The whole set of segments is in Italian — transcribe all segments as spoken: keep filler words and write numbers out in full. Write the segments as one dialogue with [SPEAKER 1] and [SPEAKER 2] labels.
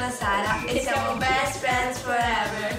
[SPEAKER 1] sono Sara e siamo best friends forever.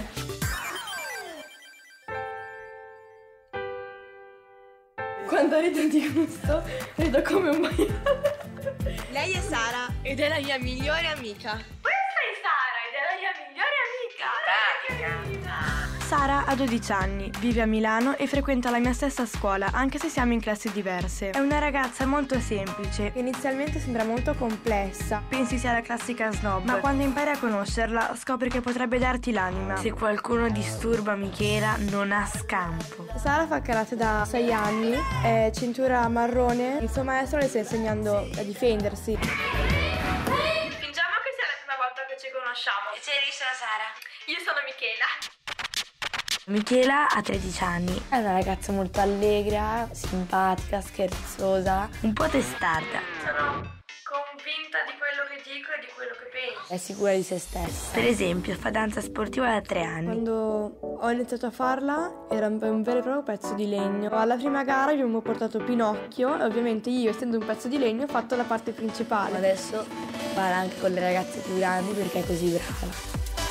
[SPEAKER 2] Quando rido di gusto, rido come un maiale.
[SPEAKER 3] Lei è Sara ed è la mia migliore amica.
[SPEAKER 2] Questa è Sara ed è la mia migliore amica.
[SPEAKER 4] Sara ha dodici anni, vive a Milano e frequenta la mia stessa scuola, anche se siamo in classi diverse. È una ragazza molto semplice.
[SPEAKER 2] Inizialmente sembra molto complessa.
[SPEAKER 4] Pensi sia la classica snob, ma quando impari a conoscerla scopri che potrebbe darti l'anima. Se qualcuno disturba Michela non ha scampo.
[SPEAKER 2] Sara fa karate da sei anni, è cintura marrone. Il suo maestro le sta insegnando a difendersi.
[SPEAKER 5] Fingiamo che sia la prima volta che ci conosciamo.
[SPEAKER 1] E io sono Sara.
[SPEAKER 5] Io sono Michela.
[SPEAKER 4] Michela ha tredici anni.
[SPEAKER 2] È una ragazza molto allegra, simpatica, scherzosa.
[SPEAKER 4] Un po' testarda.
[SPEAKER 5] Sono convinta di quello che dico e di quello che penso.
[SPEAKER 2] È sicura di se stessa.
[SPEAKER 4] Per esempio, fa danza sportiva da tre anni.
[SPEAKER 2] Quando ho iniziato a farla era un, un vero e proprio pezzo di legno. Alla prima gara abbiamo portato Pinocchio e ovviamente io, essendo un pezzo di legno, ho fatto la parte principale. Adesso parla anche con le ragazze più grandi perché è così brava.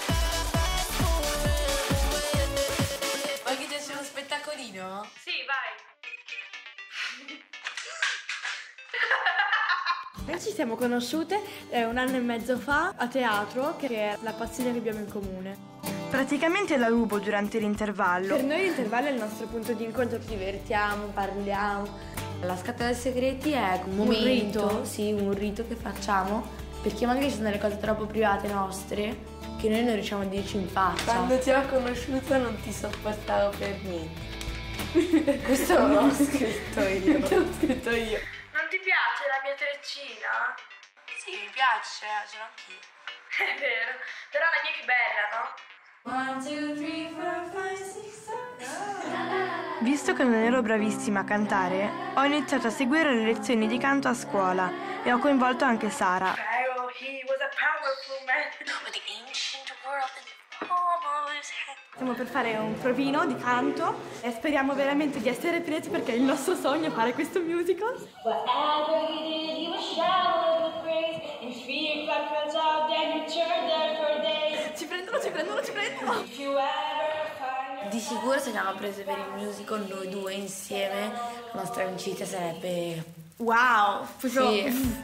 [SPEAKER 1] Vuoi che ti faccia uno spettacolino?
[SPEAKER 5] Sì, vai.
[SPEAKER 2] Noi ci siamo conosciute eh, un anno e mezzo fa a teatro, che è la passione che abbiamo in comune.
[SPEAKER 4] Praticamente la rubo durante l'intervallo.
[SPEAKER 2] Per noi l'intervallo è il nostro punto di incontro, ci divertiamo, parliamo. La scatola dei segreti è un momento, un rito, sì, un rito che facciamo, perché magari ci sono delle cose troppo private nostre che noi non riusciamo a dirci in faccia.
[SPEAKER 1] Quando ti ho conosciuta non ti sopportavo per niente. Questo non l'ho scritto io.
[SPEAKER 2] L'ho scritto io.
[SPEAKER 5] Non ti piace la mia treccina?
[SPEAKER 1] Sì, mi piace, ce l'ho anch'io.
[SPEAKER 5] È vero, però la mia è più bella, no?
[SPEAKER 1] One, two, three, four, five, six, seven.
[SPEAKER 4] Visto che non ero bravissima a cantare, ho iniziato a seguire le lezioni di canto a scuola e ho coinvolto anche Sara.
[SPEAKER 5] Pharaoh, he was a powerful man.
[SPEAKER 1] But the ancient world in the palm of his hand.
[SPEAKER 2] Stiamo per fare un provino di canto e speriamo veramente di essere presi perché è il nostro sogno fare questo musical.
[SPEAKER 6] Whatever you did, you were showered with praise. And fear got cut out, then you turned there for days.
[SPEAKER 2] Ci prendono, ci prendono, ci prendono!
[SPEAKER 6] If you ever find
[SPEAKER 1] Di sicuro se andiamo prese per il musical noi due insieme, la nostra amicizia sarebbe...
[SPEAKER 2] Wow! Proprio...
[SPEAKER 1] Sì.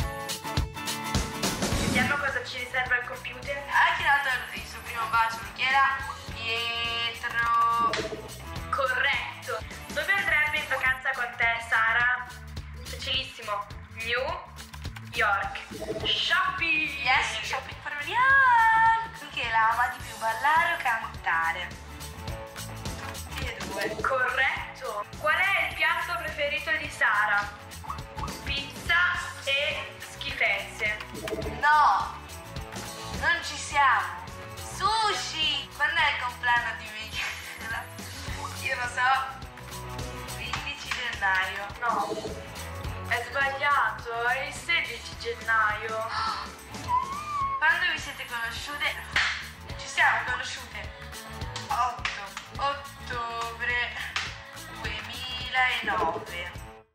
[SPEAKER 5] Vediamo cosa ci riserva il computer.
[SPEAKER 1] Ha tirato il suo primo bacio, Michela. Pietro.
[SPEAKER 5] Corretto. Dove andrebbe in vacanza con te, Sara? Facilissimo. New York. Shopping.
[SPEAKER 1] Yes, shopping for New York. Michela ama di più ballare o cantare? Tutti e due.
[SPEAKER 5] Corretto. Qual è il piatto preferito di Sara? Pizza e schifezze.
[SPEAKER 1] No, non ci siamo. Sushi. Quando è il compleanno di Michela? Io lo so. quindici gennaio.
[SPEAKER 5] No, è sbagliato, è il sedici gennaio.
[SPEAKER 1] Quando vi siete conosciute? Ci siamo conosciute otto ottobre duemilanove.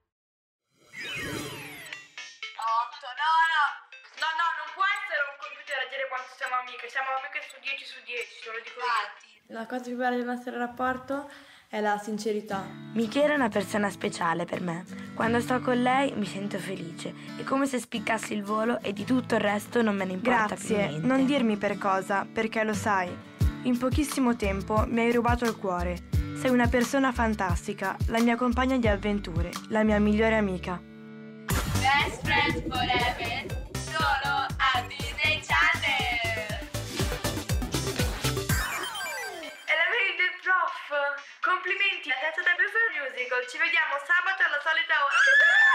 [SPEAKER 1] otto, no, no.
[SPEAKER 5] No, no, non può essere un computer a dire quanto siamo amiche. Siamo amiche su dieci su dieci, te lo dico io.
[SPEAKER 1] Infatti.
[SPEAKER 2] La cosa più bella del nostro rapporto è la sincerità.
[SPEAKER 4] Michela è una persona speciale per me. Quando sto con lei mi sento felice. È come se spiccassi il volo e di tutto il resto non me ne importa più Grazie, niente. non dirmi per cosa, perché lo sai. In pochissimo tempo mi hai rubato il cuore. Sei una persona fantastica, la mia compagna di avventure, la mia migliore amica.
[SPEAKER 1] Best friends forever. Solo a Disney Channel.
[SPEAKER 5] È la mail del prof. Complimenti, la terza da per musical. Ci vediamo sabato alla solita ora.